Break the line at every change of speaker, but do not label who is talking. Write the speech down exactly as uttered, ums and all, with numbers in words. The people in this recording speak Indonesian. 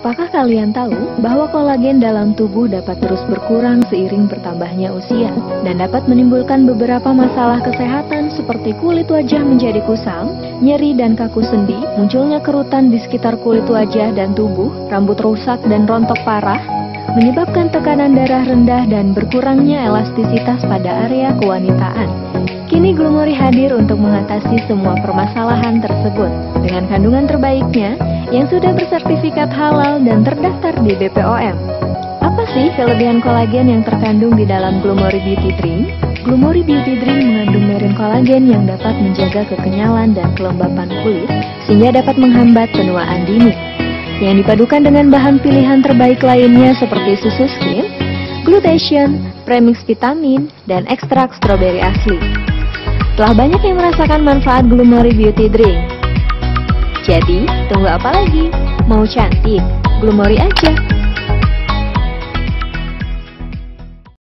Apakah kalian tahu bahwa kolagen dalam tubuh dapat terus berkurang seiring bertambahnya usia dan dapat menimbulkan beberapa masalah kesehatan seperti kulit wajah menjadi kusam, nyeri dan kaku sendi, munculnya kerutan di sekitar kulit wajah dan tubuh, rambut rusak dan rontok parah, menyebabkan tekanan darah rendah dan berkurangnya elastisitas pada area kewanitaan. Kini Glumori hadir untuk mengatasi semua permasalahan tersebut dengan kandungan terbaiknya yang sudah bersertifikat halal dan terdaftar di B P O M. Apa sih kelebihan kolagen yang terkandung di dalam Glumori Beauty Drink? Glumori Beauty Drink mengandung meren kolagen yang dapat menjaga kekenyalan dan kelembapan kulit sehingga dapat menghambat penuaan dini. Yang dipadukan dengan bahan pilihan terbaik lainnya seperti susu skim, glutation, premix vitamin, dan ekstrak stroberi asli. Telah banyak yang merasakan manfaat Glumori Beauty Drink. Jadi, tunggu apa lagi? Mau cantik? Glumori aja!